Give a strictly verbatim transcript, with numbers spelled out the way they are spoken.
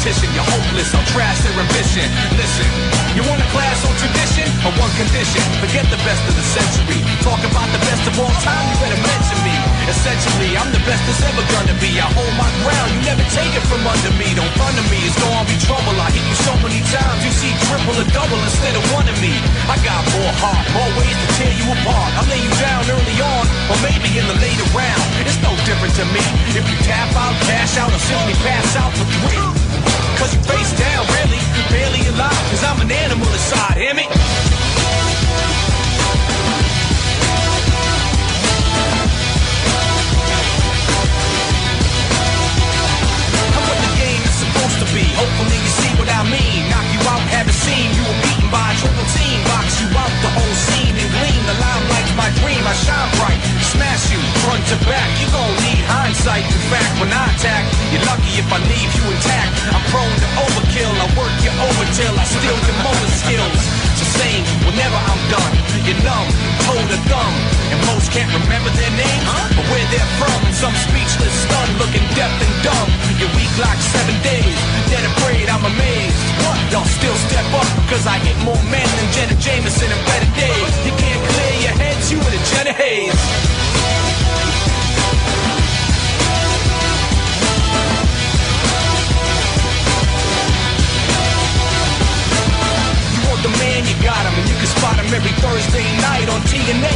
competition. You're hopeless, I'll trash their ambition. Listen, you want a class on tradition or one condition? Forget the best of the century. Talk about the best of all time, you better mention me. Essentially, I'm the best there's ever gonna be. I hold my ground, you never take it from under me. Don't thunder me, it's gonna be trouble. I hit you so many times, you see triple or double instead of one of me. I got more heart, more ways to tear you apart. I'll lay you down early on, or maybe in the later round. It's no different to me if you tap out, cash out, or simply pass out for three. Cause you face down, really, barely alive. Cause I'm an animal inside, hear me? To be. Hopefully you see what I mean. Knock you out, have a scene. You were beaten by a triple team. Box you out the whole scene and gleam. The limelight's my dream. I shine bright, smash you front to back. You gon' need hindsight. In fact, when I attack, you're lucky if I leave you intact. I'm prone to overkill. I work you over till I steal your motor skills. So same whenever I'm done. You're numb, toe to thumb, and most can't remember their names or where they're from. And some speechless, stunned, looking deaf and dumb. You're weak like seven days. Dead afraid, I'm amazed. What? Y'all still step up because I hit more men than Jenna Jameson in better days. You can't clear your heads, you in a Jenna haze. You want the man, you got him, and you can spot him every Thursday night on T N A.